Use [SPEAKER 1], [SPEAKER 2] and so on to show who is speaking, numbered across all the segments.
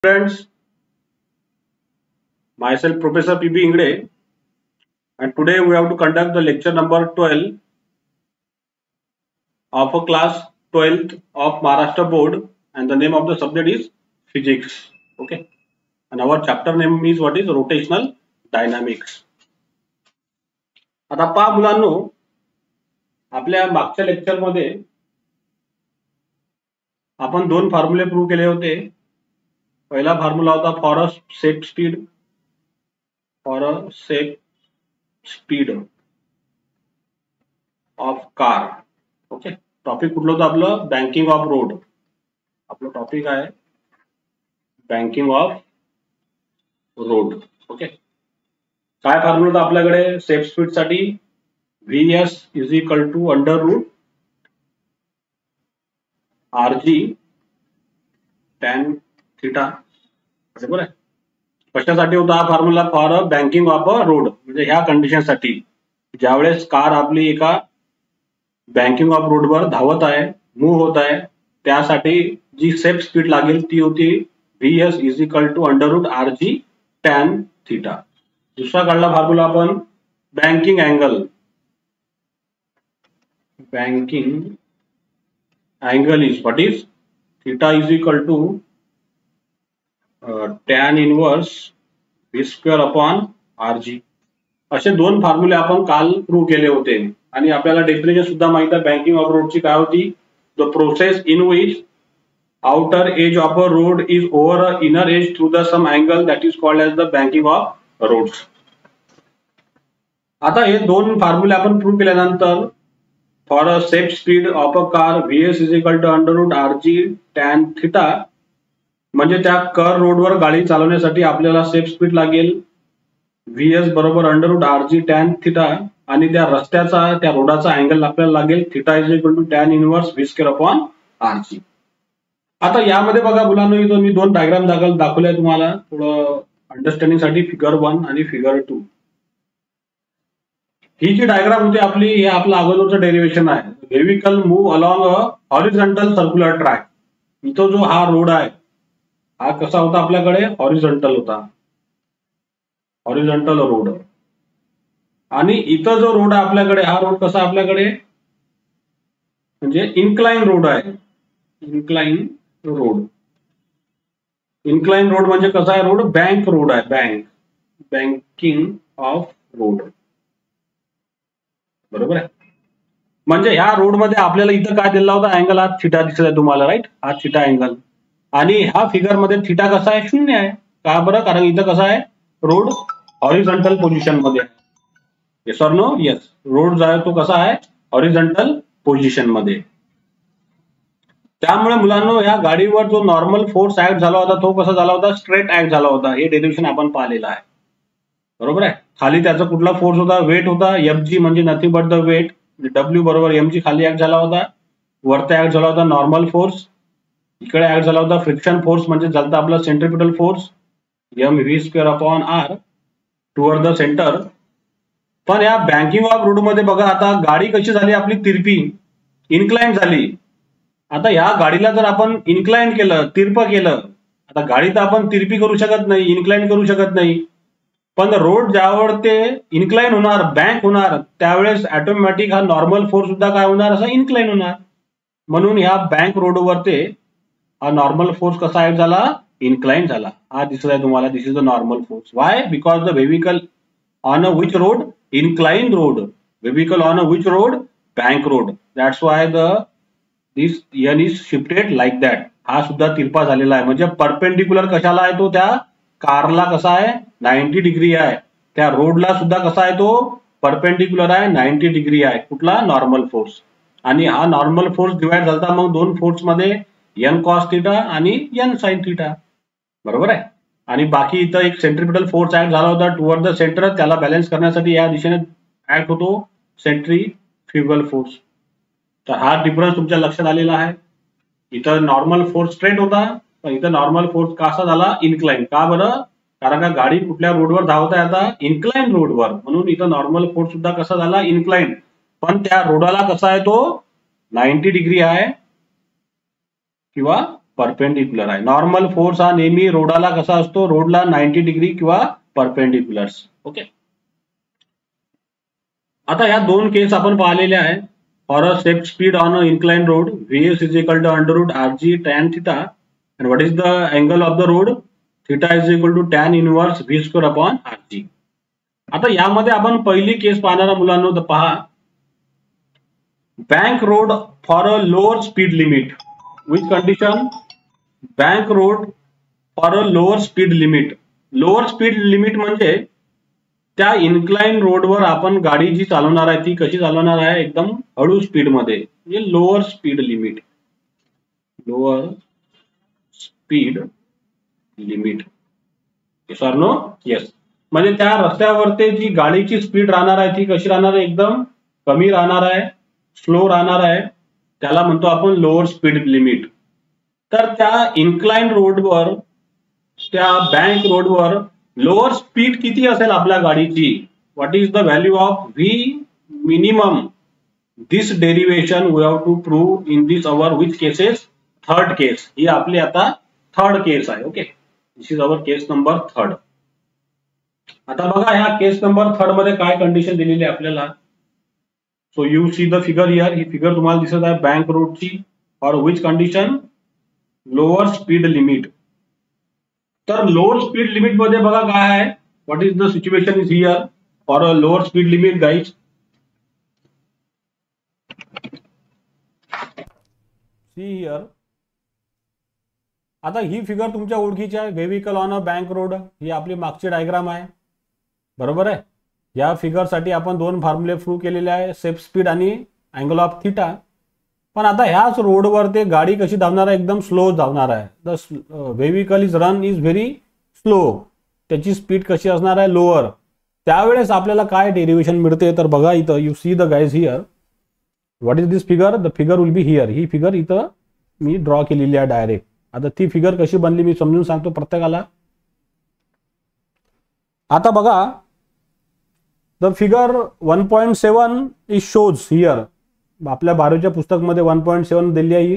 [SPEAKER 1] Friends, myself Professor P.B. Ingde, and today we have to conduct the lecture number 12 of a class 12th of Maharashtra Board, and the name of the subject is physics. Okay, and our chapter name is what is rotational dynamics. आता पहा मुलांनो, आपल्या मागच्या lecture मध्ये आपण दोन फॉर्म्युले prove केले होते. पहिला फॉर्म्युला होता for a set speed of car. Okay, topic कुठलं होतं आपलं? Banking of road. आपलं टॉपिक आहे बँकिंग ऑफ रोड. ओके, काय फॉर्म्युला होता आपल्याकडे सेट स्पीड साठी? VS is equal to under root RG tan theta. बरोबर आहे. कशासाठी होता हा formula? For a banking of a road. म्हणजे ह्या कंडिशन साठी ज्यावेळेस कार आपली एका बँकिंग ऑफ रोडवर धावत आहे, मूव्ह होत आहे, त्यासाठी जी सेट स्पीड लागेल ती होती VS is equal to under root RG tan theta. दुसरा काढला फॉर्म्युला आपण banking angle. Banking angle is what is theta is equal to tan inverse V square upon RG. असे दोन फॉर्म्युले आपण काल प्रूव्ह केले होते आणि आपल्याला डेफिनेशन सुद्धा माहित आहे बँकिंग ऑफ रोडची. काय होती? The process in which outer edge of a road is over a inner edge through the some angle that is called as the banking of roads. आता हे दोन फॉर्म्युले आपण प्रूव्ह केल्यानंतर for a set speed of a car VS is equal to under root RG tan theta, म्हणजे त्या कर रोडवर गाडी चालवण्यासाठी आपल्याला सेट स्पीड लागेल VS बरोबर under root RG tan theta, आणि त्या रस्त्याचा त्या रोडाचा अँगल आपल्याला लागेल theta is equal to tan inverse V square upon RG. आता यामध्ये बघा मुलांनो, इथं मी दोन डायग्राम दाखवल्या तुम्हाला थोडं अंडरस्टँडिंग साठी, फिगर 1 आणि फिगर 2. ही जी डायग्राम होती आपली, हे आपलं अगोदरचं डेरिव्हेशन आहे. Vehicle move along a horizontal circular track. इथं जो हा रोड आहे हा कसा होता आपल्याकडे? हॉरिझॉन्टल होता, हॉरिझॉन्टल रोड. आणि इथं जो रोड आहे आपल्याकडे, हा रोड कसा आपल्याकडे? म्हणजे इन्क्लाइन रोड आहे. Incline road. इन्क्लाइन रोड म्हणजे कसा आहे रोड? बँक रोड आहे. Banking of road. बरोबर आहे. म्हणजे ह्या रोड मध्ये आपल्याला इथं काय दिला होता? अँगल. हा थीटा दिसत आहे तुम्हाला, राईट? हा थीटा अँगल. आणि ह्या फिगर मध्ये थीटा कसा आहे? 0 आहे. का बरं? कारण इथं कसा आहे रोड? हॉरिझॉन्टल पोझिशन मध्ये. Yes or no? Yes. Road जो आहे तो कसा आहे? हॉरिझॉन्टल पोझिशन मध्ये. त्यामुळे मुलांनो, या गाडीवर जो नॉर्मल फोर्स ऍक्ट झाला होता तो कसा झाला होता? स्ट्रेट ऍक्ट झाला होता. हे डेरिव्हेशन आपण पाहिलेलं आहे. बरोबर आहे. खाली त्याचा कुठला फोर्स होता? वेट होता. FG म्हणजे nothing but the weight. W बरोबर MG खाली ऍक्ट झाला होता. वरती ऍक्ट झाला होता नॉर्मल फोर्स. इकडे ऍक्ट झाला होता फ्रिक्शन फोर्स, म्हणजे झाला आपला centripetal force MV square upon R toward the centre. पण या बँकिंग ऑफ रोड मध्ये बघा, आता गाडी कशी झाली आपली? तिरपी, इन्क्लाइन झाली. आता या गाडीला जर आपण इन्क्लाइन केलं, तिरपं केलं, आता गाडी तर आपण तिरपी करू शकत नाही, इन्क्लाइन करू शकत नाही. पण रोड ज्यावर ते इन्क्लाइन होणार, बँक होणार, त्यावेळेस ऑटोमॅटिक हा नॉर्मल फोर्स सुद्धा काय होणार? असा इन्क्लाइन होणार. म्हणून ह्या बँक रोडवर ते हा नॉर्मल फोर्स कसा ऍक्ट झाला? इन्क्लाइन झाला. हा दिसत आहे तुम्हाला. This is the normal force. Why? Because the vehicle on a which road? Incline road. Vehicle on a which road? Bank road. That's why this N is shifted like that. हा सुद्धा तिरपा झालेला आहे. म्हणजे परपेंडिक्युलर कशाला आहे तो? त्या कारला कसा आहे? 90 डिग्री आहे. त्या रोडला सुद्धा कसा आहे तो? परपेंडिक्युलर आहे, 90 डिग्री आहे. कुठला? Normal force. आणि हा नॉर्मल फोर्स डिवाइड झाला मग दोन फोर्स मध्ये, N कॉस थिटा आणि N साइन थिटा. बरोबर आहे. आणि बाकी इथं एक सेंट्रिपिटल फोर्स ऍक्ट झाला होता टुवर्ड द सेंटर. त्याला बॅलन्स करण्यासाठी या दिशेने ऍक्ट होतो सेंट्रीफ्युगल फोर्स. तर हा डिफरन्स तुमच्या लक्षात आलेला आहे. इथं नॉर्मल फोर्स स्ट्रेट होता, पण इथं नॉर्मल फोर्स कसा झाला? इन्क्लाइन. का बरं? कारण का गाडी कुठल्या रोडवर धावत आहे? आता इन्क्लाइन रोडवर. म्हणून इथं नॉर्मल फोर्स सुद्धा कसा झाला? इन्क्लाइन. पण त्या रोडाला कसा आहे तो? 90 डिग्री आहे किंवा परपेंडिक्युलर आहे. नॉर्मल फोर्स हा नेहमी रोडाला कसा असतो, रोडला 90 डिग्री किंवा परपेंडिक्युलर्स. ओके. आता ह्या दोन केस आपण पाहिलेल्या आहे. For a set speed on a incline road, Vs is equal to under root Rg tan theta, and what is the angle of the road? Theta is equal to tan inverse V square upon Rg. आता यामध्ये आपण पहिली केस पाहणारा मुलांनो, तर पहा, bank road for a lower speed limit. Which condition? Bank road for a lower speed limit. Lower speed limit म्हणजे त्या इन्क्लाइन रोडवर आपण गाडी जी चालवणार आहे ती कशी चालवणार आहे, एकदम हळू स्पीड मध्ये, म्हणजे lower speed limit. Lower speed limit. Yes or no? Yes. म्हणजे त्या रस्त्यावरती जी गाडीची स्पीड राहणार आहे ती कशी राहणार आहे, एकदम कमी राहणार आहे, स्लो राहणार आहे, त्याला म्हणतो आपण लोअर स्पीड लिमिट. तर त्या इन्क्लाइन रोडवर, त्या बँक रोडवर लोअर स्पीड किती असेल आपल्या गाडीची? What is the value of V minimum? This derivation we have to prove in this our which cases? Third case. ही आपली आता थर्ड केस आहे. Okay, this is our case number third. आता बघा ह्या केस नंबर थर्ड मध्ये काय condition दिलेली आहे आपल्याला. So you see the figure here. ही फिगर तुम्हाला दिसत आहे बँक रोडची. For which condition? Lower speed limit. तर लोअर स्पीड लिमिट मध्ये बघा काय आहे, what is the situation is here for a lower speed limit guys. See here. आता ही फिगर तुमच्या ओळखीची आहे, vehicle on a bank road. ही आपली मागची डायग्राम आहे, बरोबर आहे. या फिगर साठी आपण दोन फॉर्म्युले प्रूव्ह केलेले आहे, सेफ स्पीड आणि अँगल ऑफ थिटा. पण आता ह्याच रोडवर ते गाडी कशी धावणार आहे, एकदम स्लो धावणार आहे. The vehicle is run is very slow. त्याची स्पीड कशी असणार आहे, लोअर. त्यावेळेस आपल्याला काय डेरिवेशन मिळते, तर बघा इथं you see the guys here. What is this figure? The figure will be here. ही फिगर इथं मी ड्रॉ केलेली आहे डायरेक्ट. आता ती फिगर कशी बनली मी समजून सांगतो प्रत्येकाला. आता बघा, the figure 1.7 is shows here. आपल्या 12वीच्या पुस्तकमध्ये 1.7 दिली आहे.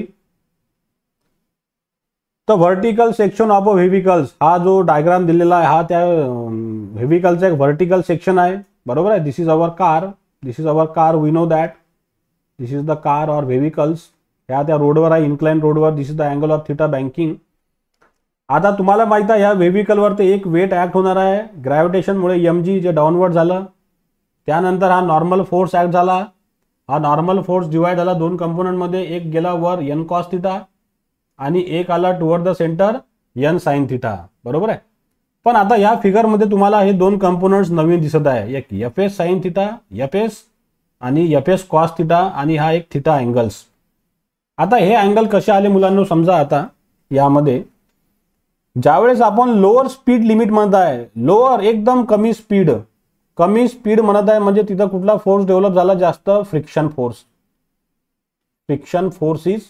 [SPEAKER 1] तर vertical section of a vehicles, हा जो डायग्राम दिलेला आहे हा त्या व्हेहिकलचा एक व्हर्टिकल सेक्शन आहे, बरोबर आहे. This is our car. This is our car. We know that this is the car or vehicles. ह्या त्या रोडवर आहे, इन्क्लाइन रोडवर. This is the angle of theta banking. आता तुम्हाला माहित आहे ह्या व्हेहिकलवर ते एक वेट ऍक्ट होणार आहे ग्रॅव्हिटेशनमुळे, mg, जे डाऊनवर्ड झालं. त्यानंतर हा नॉर्मल फोर्स ऍक्ट झाला. हा नॉर्मल फोर्स डिवाइड झाला दोन कंपोनंट मध्ये. एक गेला वर n cos थिटा आणि एक आला toward the centre n sin theta, बरोबर आहे. पण आता या फिगर मध्ये तुम्हाला हे दोन कंपोनंट्स नवीन दिसत आहे. एक fs sin थिटा, fs, आणि fs cos थिटा, आणि हा एक थिटा अँगल्स. आता हे अँगल कसे आले मुलांनो समजा. आता यामध्ये ज्यावेळेस आपण लोअर स्पीड लिमिट म्हणत आहे, लोअर एकदम कमी स्पीड, कमी स्पीड म्हणत आहे, म्हणजे तिथं कुठला फोर्स डेव्हलप झाला जास्त? Friction force. Friction force is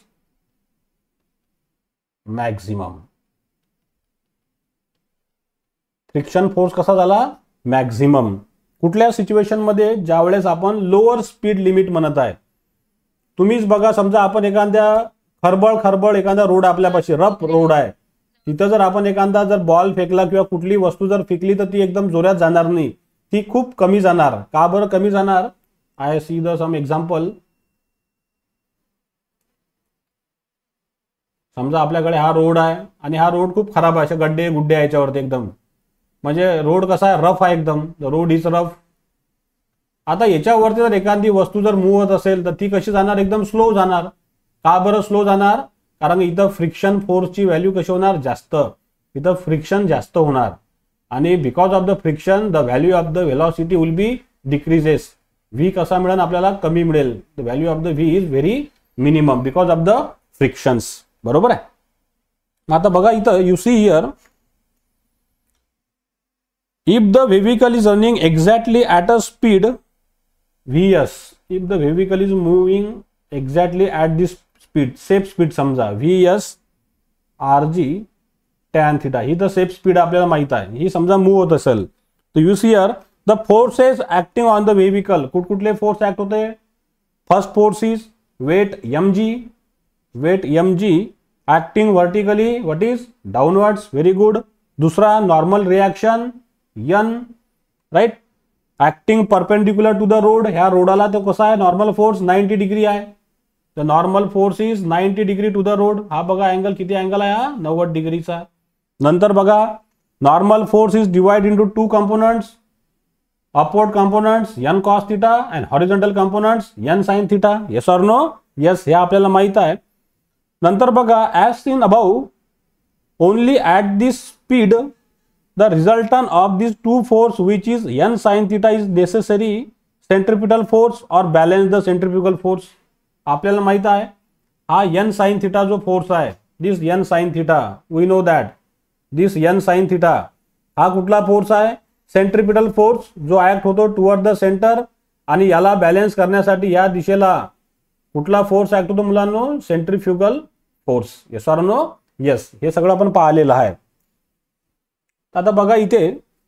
[SPEAKER 1] maximum. Friction force कसा झाला? मॅक्झिमम. कुठल्या सिच्युएशन मध्ये? ज्यावेळेस आपण लोअर स्पीड लिमिट म्हणत आहे. तुम्हीच बघा, समजा आपण एखाद्या खरबळ एखादा रोड आपल्यापाशी रफ रोड आहे, तिथं जर आपण एखादा जर बॉल फेकला किंवा कुठली वस्तू जर फेकली तर ती एकदम जोरात जाणार नाही, ती खूप कमी जाणार. का बरं कमी जाणार? I see the some example. समजा आपल्याकडे हा रोड आहे आणि हा रोड खूप खराब आहे, असे गड्डे गुड्डे आहे याच्यावरती एकदम, म्हणजे रोड कसा आहे? रफ आहे एकदम. The road is rough. आता याच्यावरती जर एखादी वस्तू जर मूव्ह होत असेल तर ती कशी जाणार? एकदम स्लो जाणार. का बरं स्लो जाणार? कारण इथं फ्रिक्शन फोर्सची व्हॅल्यू कशी होणार? जास्त. इथं फ्रिक्शन जास्त होणार आणि because of the friction the value of the velocity will be decreases. V कसा मिळेल? आपल्याला कमी मिळेल. The value of the V is very minimum because of the frictions, बरोबर आहे. आता बघा इथं you see here, if the vehicle is running exactly at a speed Vs, if the vehicle is moving exactly at this speed, safe speed समजा Vs Rg tan theta, ही तर safe speed आपल्याला माहित आहे. ही समजा मूव्ह होत असेल तर you see here the forces acting on the vehicle. कुठले फोर्स ऍक्ट होते? First force is weight mg, weight mg acting vertically what is downwards, very good. दुसरा normal reaction N, right. Acting perpendicular to the road, ह्या रोडाला तो कसा आहे normal force 90 degree आहे. The normal force is 90 degree to the road. हा बघा angle किती अँगल आहे हा 90 डिग्रीचा. नंतर बघा normal force is divide into two components, upward components N cos theta and horizontal components N sine theta. Yes or no? Yes, हे आपल्याला माहित आहे. नंतर बघा as seen about only at this speed the resultant of these two force which is n sin theta is necessary centripetal force or balance the centrifugal force. आपल्याला माहित आहे हा n sin theta जो फोर्स आहे, this n sin theta we know that this n sin theta हा कुठला force आहे, centripetal force जो ऍक्ट होतो टुवर्ड द सेंटर, आणि याला बॅलन्स करण्यासाठी या दिशेला कुठला फोर्स ऍक्ट होतो मुलांनो, centrifugal force. Yes or no? Yes, हे सगळं आपण पाहिलेलं आहे. आता बघा इथे,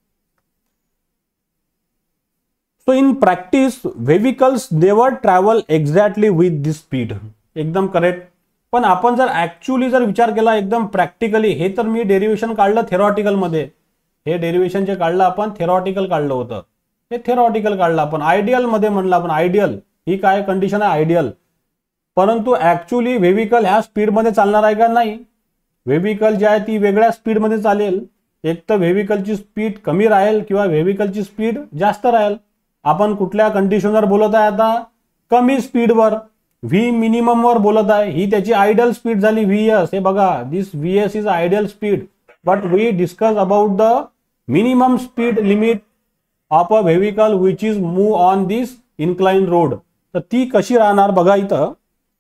[SPEAKER 1] so in practice vehicles never travel exactly with this speed. एकदम करेक्ट. पण आपण जर ऍक्च्युअली जर विचार केला एकदम प्रॅक्टिकली, हे तर मी डेरिव्हेशन काढलं थेरॉटिकल मध्ये, हे डेरिव्हेशन जे काढलं आपण थेरॉटिकल काढलं होतं, हे थेरॉटिकल काढलं आपण. आयडियल मध्ये म्हणलं आपण, आयडियल ही काय कंडिशन आहे, आयडियल. परंतु ऍक्च्युअली व्हेविकल ह्या स्पीडमध्ये चालणार आहे का? नाही. व्हेविकल जी आहे ती वेगळ्या स्पीडमध्ये चालेल. एक तर व्हेविकलची स्पीड कमी राहील किंवा व्हेविकलची स्पीड जास्त राहील. आपण कुठल्या कंडिशनवर बोलत आहे आता? कमी स्पीडवर, व्ही मिनिमम वर बोलत आहे. ही त्याची आयडियल स्पीड झाली व्हीएस. हे बघा, this VS is ideal speed, but we discuss about the minimum speed limit of a vehicle which is move on this incline road. तर ती कशी राहणार बघा इथं.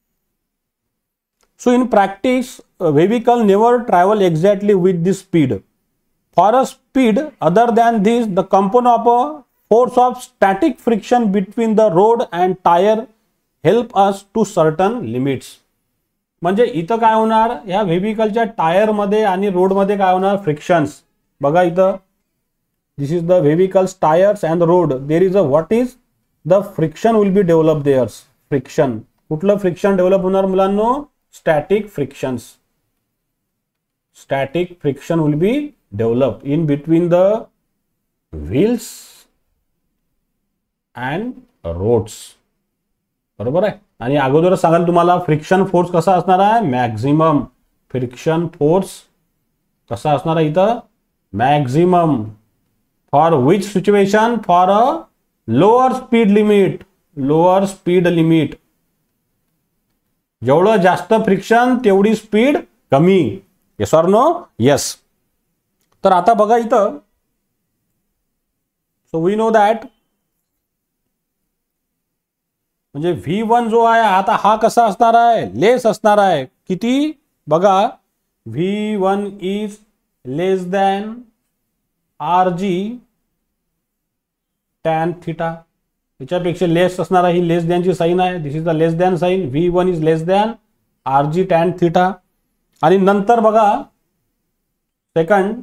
[SPEAKER 1] So in practice vehicle never travel exactly with this speed. For a speed other than this, the component of a force of static friction between the road and tire help us to certain limits. म्हणजे इथं काय होणार, या व्हेविकलच्या tyre मध्ये आणि road मध्ये काय होणार, फ्रिक्शन्स. बघा इथं, this is the vehicles tyres and road. There is a what is the friction will be develop there's. Friction, कुठलं फ्रिक्शन डेव्हलप होणार मुलांनो? Static frictions. Static friction will be develop in between the wheels and roads. बरोबर आहे. आणि अगोदर सांगाल तुम्हाला friction force कसा असणार आहे, मॅक्झिमम. फ्रिक्शन फोर्स कसा असणार आहे इथं, maximum. For which situation, for a lower speed limit. Lower speed limit, जेवढं जास्त फ्रिक्शन तेवढी स्पीड कमी. Yes or no? येस. तर आता बघा इथं, सो वी नो दॅट, म्हणजे V1 जो आहे आता हा कसा असणार आहे, लेस असणार आहे. किती बघा, V1 is less than RG tan theta. याच्यापेक्षा लेस असणार आहे, ही लेस दॅनची साईन आहे. This is the less than sign. V1 is less than RG tan theta. आणि नंतर बघा second,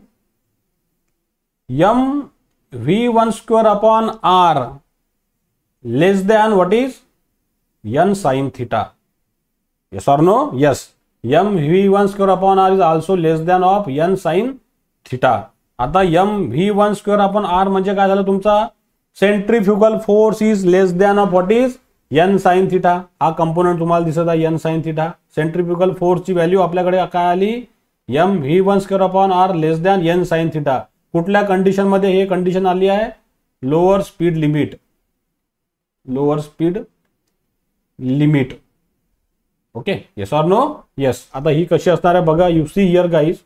[SPEAKER 1] m V1 square upon R less than what is n sin theta. Yes or no? Yes. m V1 square upon R is also less than of n sin theta. आता m V1 square upon R म्हणजे काय झालं तुमचा, centrifugal force is less than of what is n sin theta. हा component तुम्हाला दिसत आहे n sin theta. Centrifugal फोर्सची व्हॅल्यू आपल्याकडे काय आली, m V1 square upon R less than n sin theta. कुठल्या कंडिशन मध्ये हे कंडिशन आली आहे, lower speed limit. Lower speed limit. Okay. Yes or no? Yes. आता ही कशी असणार आहे बघा, you see here guys.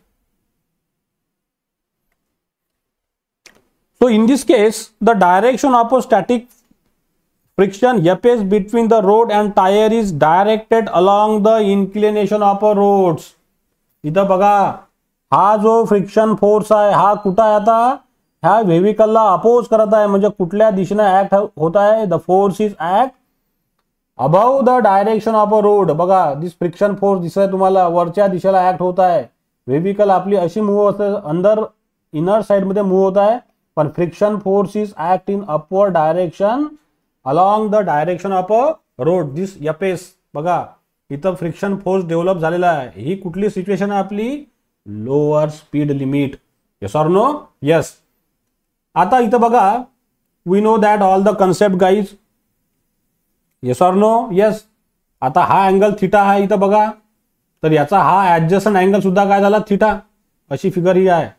[SPEAKER 1] So in this case the direction of a static friction Fs between the road and tire is directed along the inclination of a roads. इथं बघा, हा जो फ्रिक्शन फोर्स आहे हा कुठं आहे, आता ह्या व्हेविकलला अपोज करत आहे. म्हणजे कुठल्या दिशेने ऍक्ट होत आहे, the force is act above the direction of a road. बघा, दिस फ्रिक्शन फोर्स दिसत आहे तुम्हाला, वरच्या दिशेला ऍक्ट होत आहे. व्हेविकल आपली अशी मूव्ह होते, अंदर इनर साइड मध्ये मूव्ह होत आहे, पण friction force is act in upward direction along the direction of a road. This Fs बघा, इथं फ्रिक्शन फोर्स डेव्हलप झालेला आहे. ही कुठली सिच्युएशन आहे आपली? Lower speed limit. Yes or no? Yes. आता इथं बघा, we know that all the concept guys. Yes or no? Yes. आता हा अँगल थिटा आहे इथं बघा, तर याचा हा ऍडजस्टंट अँगल सुद्धा काय झाला? थिटा. अशी फिगर ही आहे.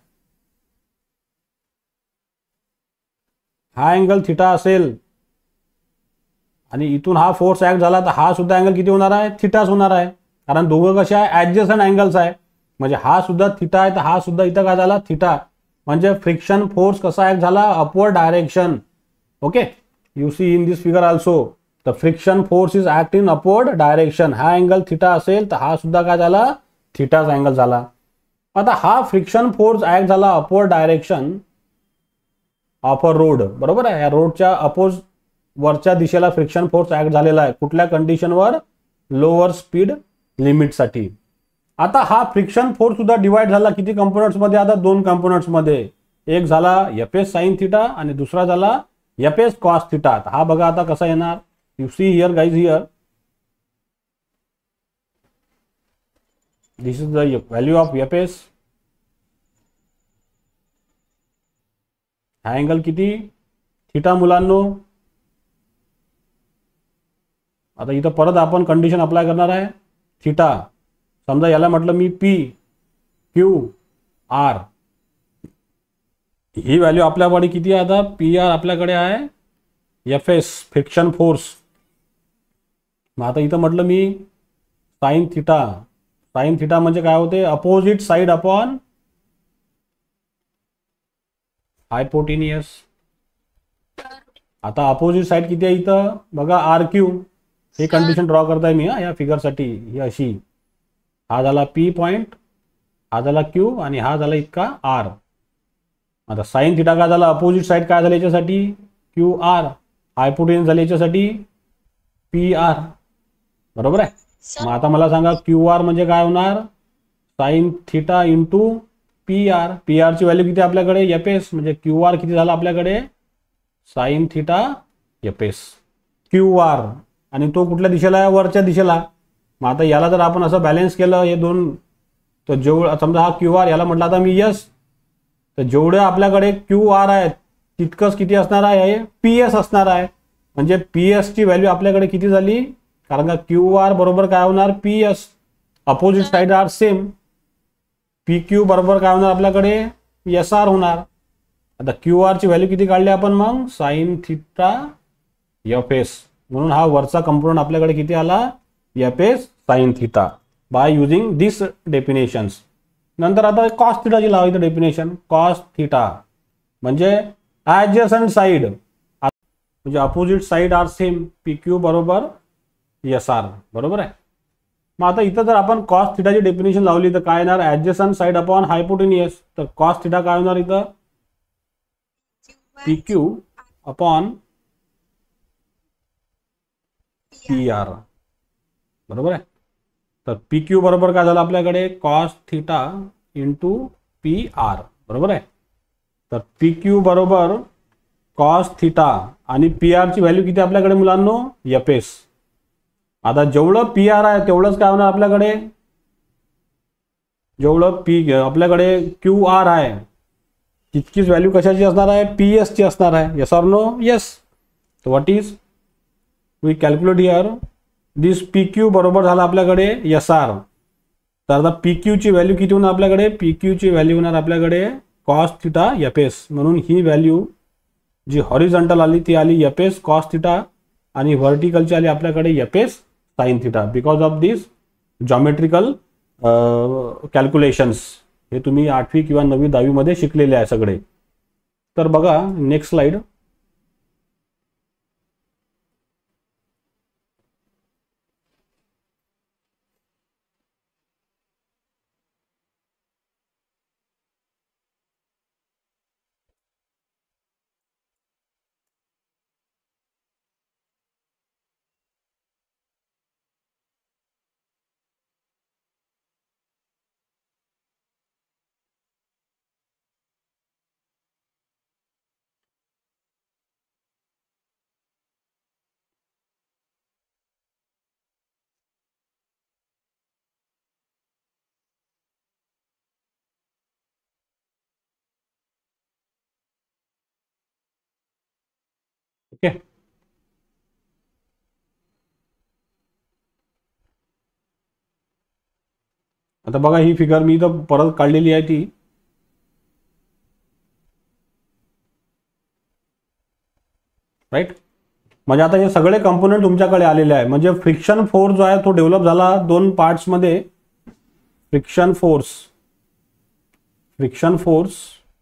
[SPEAKER 1] हा अँगल थिटा असेल आणि इथून हा फोर्स ऍक्ट झाला, तर हा सुद्धा अँगल किती होणार आहे? थिटाच होणार आहे. कारण दोघं कसे आहे? ऍडजस्टंट अँगल्स आहे. म्हणजे हा सुद्धा थिटा आहे, तर हा सुद्धा इथं काय झाला? थिटा. म्हणजे फ्रिक्शन फोर्स कसा ऍक्ट झाला? Upward direction. Okay, you see in this figure also the friction force is act in upward direction. हा अँगल थिटा असेल, तर हा सुद्धा काय झाला? थिटाच अँगल झाला. आता हा फ्रिक्शन फोर्स ऍक्ट झाला upward direction of a road. बरोबर आहे. या रोडच्या अपोज वरच्या दिशेला फ्रिक्शन फोर्स ऍक्ट झालेला आहे. कुठल्या कंडिशनवर? Lower speed लिमिटसाठी. आता हा फ्रिक्शन फोर्स सुद्धा डिवाइड झाला किती कंपोनंट्स मध्ये? आता दोन कंपोनंट्स मध्ये. एक झाला एफ एस साइन थिटा आणि दुसरा झाला एफ एस कॉस थिटा. हा बघा आता कसा येणार? You see here guys, here this is the value of F S. हा अँगल किती? थिटा मुलांनो. आता इथं परत आपण कंडिशन अप्लाय करणार आहे. थिटा समजा याला म्हटलं मी पी क्यू आर. ही व्हॅल्यू आपल्याकडे किती आहे? आता पी आर आपल्याकडे आहे एफ एस फ्रिक्शन फोर्स. मग आता इथं म्हटलं मी साइन थिटा. साइन थिटा म्हणजे काय होते? Opposite side upon hypotenuse. आता अपोजिट साइड किती आहे इथं? बघा आर क्यू. ही कंडिशन ड्रॉ करताय मी या फिगरसाठी. ही अशी, हा झाला पी पॉइंट, हा झाला क्यू आणि हा झाला इतका आर. आता साइन थिटा काय झाला? अपोजिट साइड काय झालं याच्यासाठी? Q R. हायपोटेन्स झाले याच्यासाठी पी आर. बरोबर आहे. मग आता मला सांगा क्यू आर म्हणजे काय होणार? Sine theta into P R. P R ची व्हॅल्यू किती आपल्याकडे? F S. म्हणजे क्यू आर किती झाला आपल्याकडे? Sine theta F S. Q R आणि तो कुठल्या दिशेला आहे? वरच्या दिशेला. मग आता याला जर आपण असं बॅलन्स केलं हे दोन, तर जेवढं समजा हा क्यू आर, याला म्हटलं आता मी यस, तर जेवढे आपल्याकडे क्यू आर आहेत तितकंच किती असणार आहे? पी एस असणार आहे. म्हणजे पी एस ची व्हॅल्यू आपल्याकडे किती झाली? कारण का क्यू आर बरोबर काय होणार? P S. Opposite side R same. P Q बरोबर काय होणार आपल्याकडे? एस आर होणार. आता क्यू आर ची व्हॅल्यू किती काढली आपण मग? Sine theta F S. म्हणून हा वरचा कंपोनंट आपल्याकडे किती आला? F S sine theta by using this definitions. नंतर आता कॉस थिटाची लावायची डेफिनेशन. कॉस थिटा म्हणजे ऍडजसंट साइड, म्हणजे opposite side R same. P Q बरोबर एस आर. बरोबर आहे. मग आता इथं जर आपण कॉस थिटाची डेफिनेशन लावली तर काय येणार? Adjacent side upon hypotenuse. तर कॉस थिटा काय होणार इथं? P Q upon P R. बरोबर आहे. तर पी क्यू बरोबर काय झालं आपल्याकडे? Cos theta into P R. बरोबर आहे. तर पी क्यू बरोबर कॉस थिटा आणि पी आर ची व्हॅल्यू किती आपल्याकडे मुलांनो? F S. आता जेवढं पी आर आहे तेवढंच काय होणार आपल्याकडे? जेवढं पी आपल्याकडे क्यू आर आहे तितकीच व्हॅल्यू कशाची असणार आहे? पी एस ची असणार आहे. Yes or no? येस. तर what is we calculate here this P Q बरोबर झाला आपल्याकडे एस आर. तर आता पी क्यू ची व्हॅल्यू किती होणार आपल्याकडे? पी क्यू ची व्हॅल्यू होणार आपल्याकडे कॉस थिटा एफ एस. म्हणून ही व्हॅल्यू जी हॉरिझॉन्टल आली ती आली एफ एस कॉस थिटा आणि व्हर्टिकलची आली आपल्याकडे F S sine theta because of this geometrical calculations. हे तुम्ही 8वी किंवा 9वी 10वी मध्ये शिकलेले आहे सगळे. तर बघा नेक्स्ट स्लाइड. ओके. आता बघा ही फिगर मी इथं परत काढलेली आहे ती. राईट. म्हणजे आता हे सगळे कंपोनंट तुमच्याकडे आलेले आहे. म्हणजे फ्रिक्शन फोर्स जो आहे तो डेव्हलप झाला दोन पार्ट्समध्ये. फ्रिक्शन फोर्स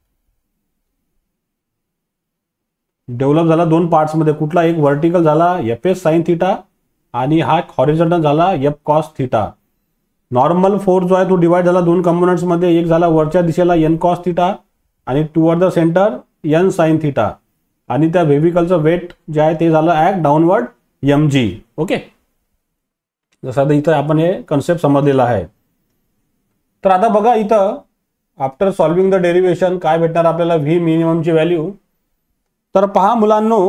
[SPEAKER 1] डेव्हलप झाला दोन पार्ट्समध्ये. कुठला? एक व्हर्टिकल झाला एफ साइन थिटा आणि हा हॉरिझॉन्टल झाला F cos theta. Normal force जो आहे तो डिवाइड झाला दोन कंपोनंट्समध्ये. एक झाला वरच्या दिशेला एन कॉस थिटा आणि toward the centre N sine theta. आणि त्या व्हेव्हिकलचं वेट जे आहे ते झालं act downward M G. Okay. जसं आता इथं आपण हे कन्सेप्ट समजलेला आहे. तर आता बघा इथं आफ्टर सॉल्विंग द डेरिव्हेशन काय भेटणार आपल्याला व्ही मिनिममची व्हॅल्यू. तर पहा मुलांनो,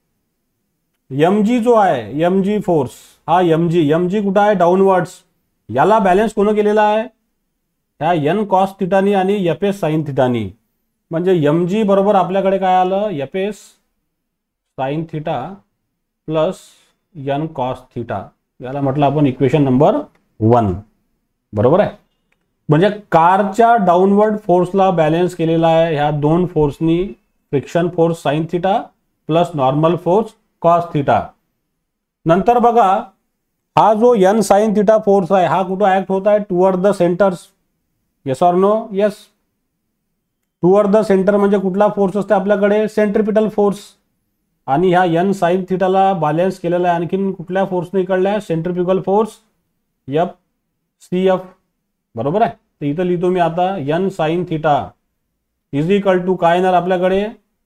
[SPEAKER 1] एम जी जो आहे एम जी फोर्स, हा एम जी कुठं आहे? डाऊनवर्ड्स. याला बॅलन्स कोण केलेला आहे? ह्या एन कॉस थिटानी आणि एफ एस साइन थिटानी. म्हणजे एम जी बरोबर आपल्याकडे काय आलं? F S sine theta plus N cos theta. याला म्हटलं आपण इक्वेशन नंबर 1. बरोबर आहे. म्हणजे कारच्या डाऊनवर्ड फोर्सला बॅलन्स केलेला आहे ह्या दोन फोर्सनी. Friction force sine theta plus normal force cos theta. नंतर बघा हा जो एन साइन थिटा फोर्स आहे हा कुठं ऍक्ट होत आहे? Toward the centres. Yes or no? Yes. Toward the centre म्हणजे कुठला फोर्स असते आपल्याकडे? Centripetal force. आणि ह्या एन साइन थिटाला बॅलन्स केलेला आहे आणखीन कुठल्या फोर्सने इकडल्या? Centrifugal force F C F. बरोबर आहे. तर इथं लिहितो मी आता N sine theta is equal to काय येणार आपल्याकडे?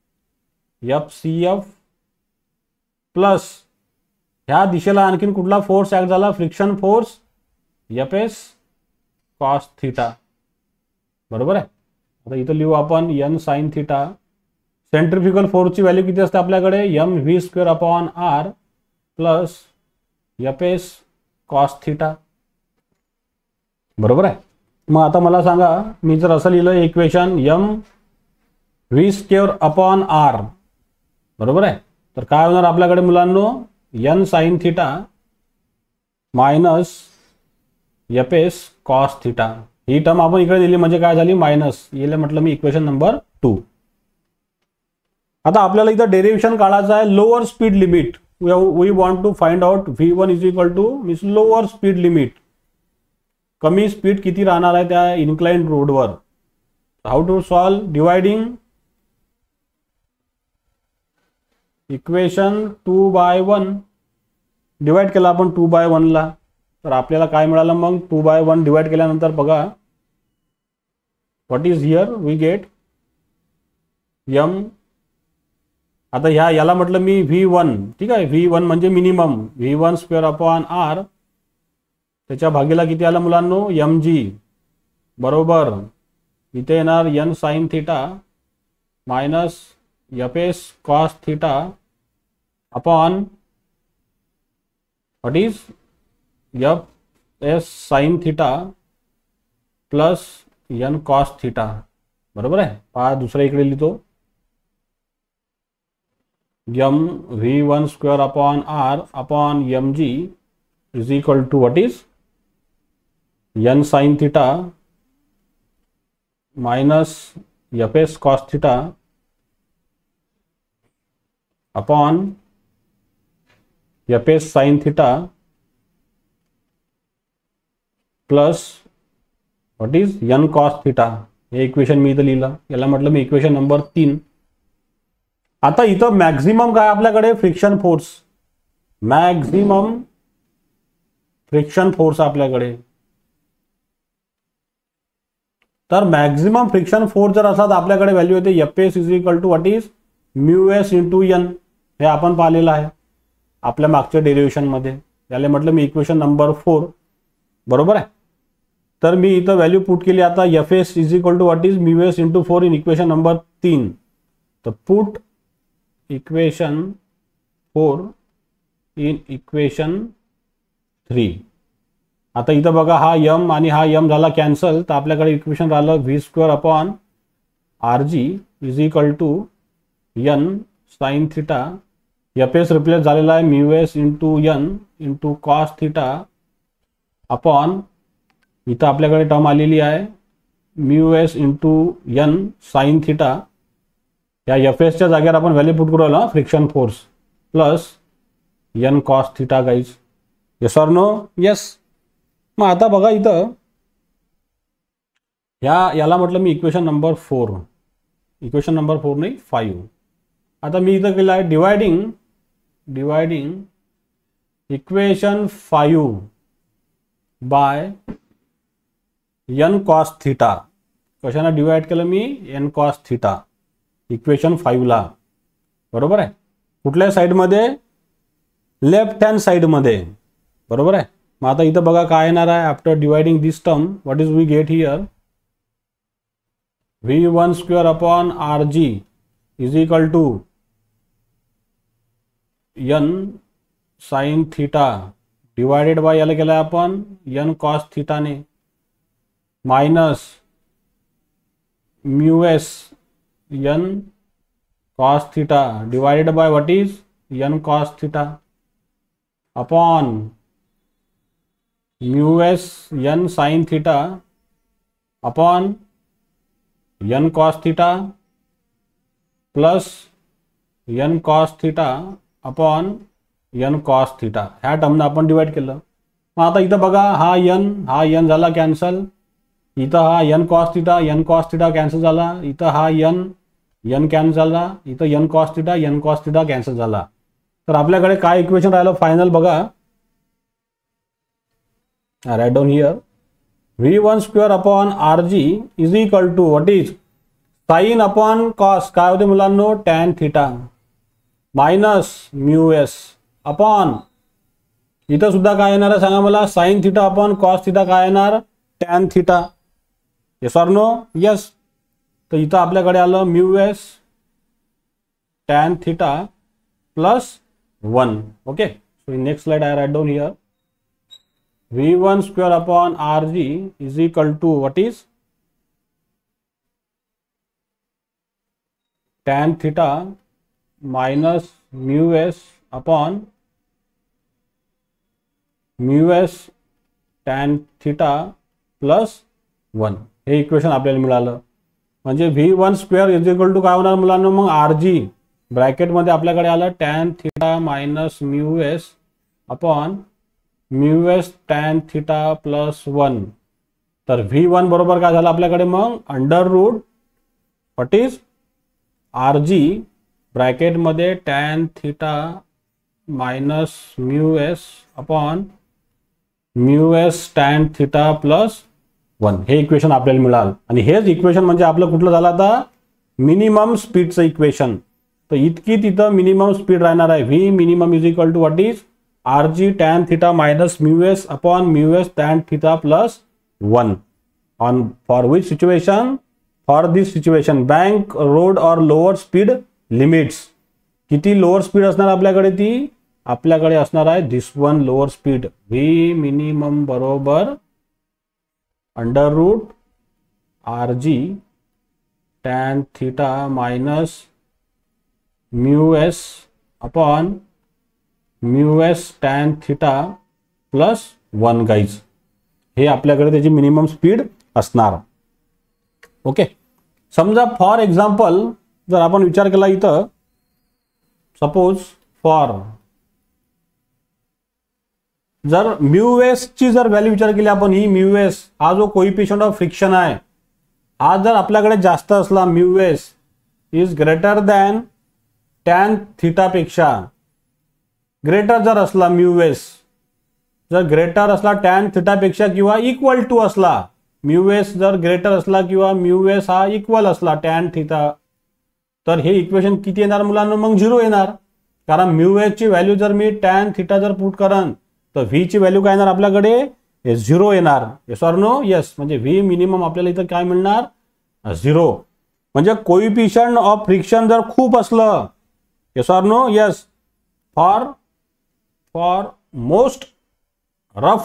[SPEAKER 1] एफ सी एफ प्लस ह्या दिशेला आणखीन कुठला फोर्स ऍक्ट झाला? Friction force F S cos theta. बरोबर आहे. आता इथं लिहू आपण एन साइन थिटा. सेंट्रिफ्युगल फोर्सची व्हॅल्यू किती असते आपल्याकडे? M V square upon R plus F S cos theta. बरोबर आहे. मग आता मला सांगा, मी जर असं लिहिलं equation M V square upon R. बरोबर आहे. तर काय होणार आपल्याकडे मुलांनो? N sine theta minus F S cos theta. ही टर्म आपण इकडे दिली म्हणजे काय झाली? मायनस. येईल म्हटलं मी इक्वेशन नंबर 2. आता आपल्याला इथं डेरिव्हेशन काढायचं आहे lower speed limit. We want to find out V1 is equal to means lower speed limit. कमी स्पीड किती राहणार आहे त्या इन्क्लाइंड रोडवर. How to solve? Dividing equation 2/1. Divide केला आपण 2/1 ला. तर आपल्याला काय मिळालं मग? 2/1 डिवाइड केल्यानंतर बघा what is here? We get M. आता याला म्हटलं मी V1. ठीक आहे. V1 म्हणजे minimum. V1 square upon R. त्याच्या भागीला किती आलं मुलांनो? M G. बरोबर. इथे येणार N sine theta minus F S cos theta upon what is F S sine theta plus N cos theta. बरोबर आहे. पहा दुसऱ्या इकडे लिहितो M V1 square upon R upon M G is equal to what is N sine theta minus F S cos theta upon F S sine theta plus what is N cos theta. हे equation मी इथं लिहिलं. याला म्हटलं मी equation number 3. आता इथं maximum काय आपल्याकडे? Friction force. Maximum friction force आपल्याकडे. तर मॅक्झिमम फ्रिक्शन फोर्स जर असला तर आपल्याकडे व्हॅल्यू येते F S is equal to what is mu S into N. हे आपण पाहिलेलं आहे आपल्या मागच्या डेरिव्हेशन मध्ये. याला म्हटलं मी इक्वेशन नंबर 4. बरोबर आहे. तर मी इथं व्हॅल्यू पुट केली आता F S is equal to what is mu S into 4 in equation number 3. तर पुट इक्वेशन 4 इन इक्वेशन 3. आता इथं बघा हा एम आणि हा एम झाला कॅन्सल. तर आपल्याकडे इक्वेशन राहिलं V square upon R G is equal to N sine theta F S replace झालेला आहे mu S into N into cos theta upon इथं आपल्याकडे टर्म आलेली आहे mu S into N sine theta. या एफ एसच्या जागेवर आपण व्हॅल्यू पुट करू ना friction force plus N cos theta guys. Yes or no? Yes. मग आता बघा इथं याला म्हटलं मी इक्वेशन नंबर 4, इक्वेशन नंबर 4 नाही 5. आता मी इथं केलं आहे dividing equation 5 by N cos theta. कशाला डिवाइड केलं मी? एन कॉस थिटा इक्वेशन 5 ला. बरोबर आहे. कुठल्या साईडमध्ये? लेफ्ट हँड साईडमध्ये. बरोबर आहे. मग आता इथं बघा काय येणार आहे after dividing this term what is we get here v1 square upon R G is equal to N sine theta divided by याला केलं आपण एन कॉस थिटाने minus mu S N cos theta divided by what is N cos theta upon mu S N sine theta upon N cos theta plus N cos theta upon N cos theta. ह्या टर्मनं आपण divide केलं. मग आता इथं बघा हा N झाला कॅन्सल. इथं हा एन कॉस थिटा कॅन्सल झाला. इथं हा एन कॅन्सल झाला. इथं एन कॉस थिटा कॅन्सल झाला. तर आपल्याकडे काय इक्वेशन राहिलं फायनल बघा. Write down here v1 square upon R G is equal to what is sine upon cos काय होते मुलांनो tan theta minus mu S upon इथं सुद्धा काय येणार आहे सांगा मला sine theta upon cos theta काय येणार tan theta. Yes or no? Yes. तर इथं आपल्याकडे आलं mu S tan theta plus 1. Okay. So in next slide I write down here v1 square upon rg is equal to what is tan theta minus mu s upon mu s tan theta plus 1. हे equation आपल्याला मिळालं. म्हणजे v1 square is equal to काय होणार मुलांना मग rg ब्रॅकेटमध्ये आपल्याकडे आलं tan theta minus mu s upon mu S tan theta plus 1. तर v1 बरोबर काय झालं आपल्याकडे मग under root what is R G ब्रॅकेटमध्ये tan theta minus mu S upon mu S tan theta plus 1. हे इक्वेशन आपल्याला मिळालं. आणि हेच इक्वेशन म्हणजे आपलं कुठलं झालं आता मिनिमम स्पीडचं इक्वेशन. तर इतकी तिथं मिनिमम स्पीड राहणार आहे. V minimum is equal to what is rg tan theta minus mu s upon mu s tan theta plus 1. On for which situation? For this situation bank road or lower speed limits. किती lower speed असणार आपल्याकडे? ती आपल्याकडे असणार आहे this one lower speed v minimum बरोबर under root rg tan theta minus mu s upon mu S tan theta plus 1 guys. हे आपल्याकडे त्याची मिनिमम स्पीड असणार. ओके. समजा फॉर एक्झाम्पल जर आपण विचार केला इथं सपोज फॉर जर म्यू एस ची जर व्हॅल्यू विचार केली आपण ही म्यू एस हा जो कोइफिशियंट ऑफ फ्रिक्शन आहे हा जर आपल्याकडे जास्त असला mu S is greater than tan theta पेक्षा ग्रेटर जर असला म्यू एस जर ग्रेटर असला टॅन थिटापेक्षा किंवा इक्वल टू असला म्यू एस जर ग्रेटर असला किंवा म्यू एस हा इक्वल असला टॅन थिटा तर हे इक्वेशन किती येणार मुलांना मग 0 येणार. कारण म्यू एस ची व्हॅल्यू जर मी टॅन थिटा जर पुट करन तर व्ही ची व्हॅल्यू काय येणार आपल्याकडे 0 येणार. Yes or no? येस. म्हणजे व्ही मिनिमम आपल्याला इथं काय मिळणार 0. म्हणजे कोइफिशियंट ऑफ फ्रिक्शन जर खूप असलं yes or no? Yes. for most rough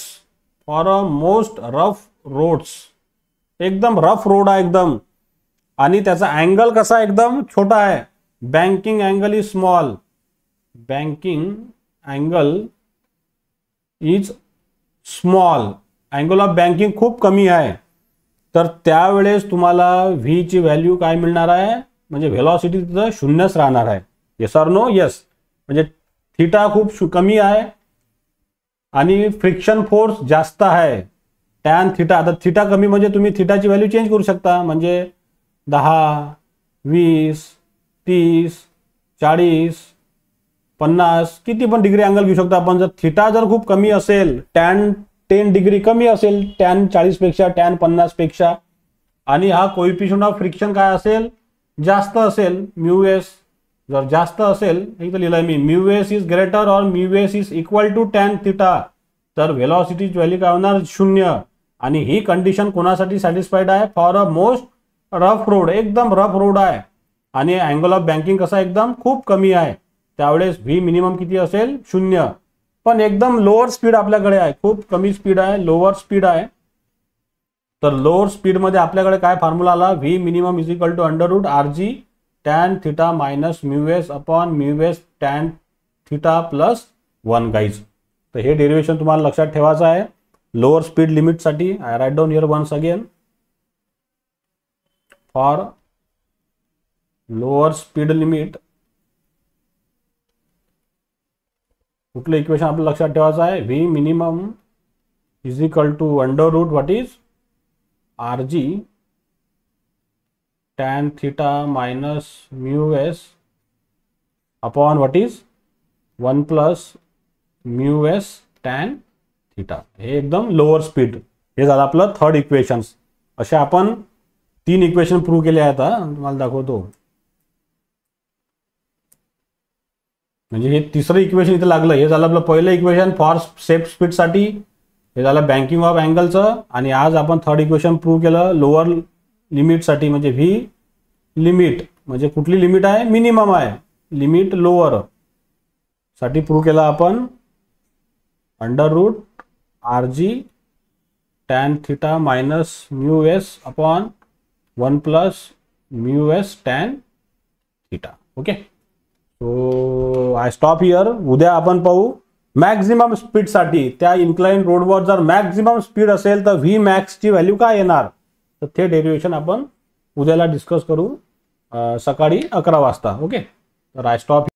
[SPEAKER 1] roads एकदम रफ रोड आहे एकदम आणि त्याचा अँगल कसा एकदम छोटा आहे. Banking angle is small banking angle is small, angle of banking खूप कमी आहे, तर त्यावेळेस तुम्हाला व्ही ची व्हॅल्यू काय मिळणार आहे, म्हणजे व्हेलॉसिटी तिथं शून्यच राहणार आहे. Yes or no? येस. म्हणजे थिटा खूप कमी आहे आणि फ्रिक्शन फोर्स जास्त आहे टॅन थिटा. आता थिटा कमी म्हणजे तुम्ही थिटाची व्हॅल्यू चेंज करू शकता, म्हणजे 10, 20, 30, 40, 50 किती पण डिग्री अँगल घेऊ शकतो आपण. जर थिटा जर खूप कमी असेल, टॅन 10 डिग्री कमी असेल टॅन 40 पेक्षा, टॅन 50 पेक्षा, आणि हा कोइफिशियंट ऑफ फ्रिक्शन काय असेल, जास्त असेल, म्यू एस जर जास्त असेल, इथं लिहिलंय मी, mu S is greater or mu S is equal to tan theta, तर व्हेलॉसिटीची व्हॅल्यू काय होणार, 0. आणि ही कंडिशन कोणासाठी सॅटिस्फाईड आहे, for a most rough road, एकदम रफ रोड आहे आणि अँगल ऑफ बँकिंग कसा एकदम खूप कमी आहे, त्यावेळेस व्ही मिनिमम किती असेल, 0. पण एकदम लोअर स्पीड आपल्याकडे आहे, खूप कमी स्पीड आहे, लोअर स्पीड आहे, तर लोअर स्पीड मध्ये आपल्याकडे काय फॉर्म्युला आला, V minimum is equal to under root R G tan theta minus mu S upon mu S tan theta plus 1 guys. तर हे डेरिवेशन तुम्हाला लक्षात ठेवायचं आहे लोअर स्पीड लिमिटसाठी. I write down here once again, for lower speed limit कुठलं equation आपल्याला लक्षात ठेवायचं आहे, V minimum is equal to under root what is R G tan theta minus mu S upon what is 1 plus mu S tan theta. हे एकदम lower speed. हे झालं आपलं थर्ड इक्वेशन्स. असे आपण 3 इक्वेशन प्रूव्ह केले आहेत. तुम्हाला दाखवतो, म्हणजे हे तिसरं इक्वेशन इथं लागलं. हे झालं आपलं पहिलं इक्वेशन फॉर सेफ स्पीडसाठी, हे झालं बँकिंग ऑफ अँगलचं, आणि आज आपण थर्ड इक्वेशन प्रूव्ह केलं लोअर लिमिटसाठी, म्हणजे व्ही लिमिट म्हणजे कुठली लिमिट आहे, मिनिमम आहे, लिमिट लोअर साठी प्रूव्ह केला आपण under root R G tan theta minus mu S upon 1 plus mu S tan theta. Okay, so I stop here. उद्या आपण पाहू मॅक्झिमम स्पीडसाठी, त्या इन्क्लाइन रोडवर जर मॅक्झिमम स्पीड असेल तर व्ही मॅक्सची व्हॅल्यू काय येणार, तर ते डेरिवेशन आपण उद्याला डिस्कस करू सकाळी 11 वाजता. ओके, तर आय स्टॉप.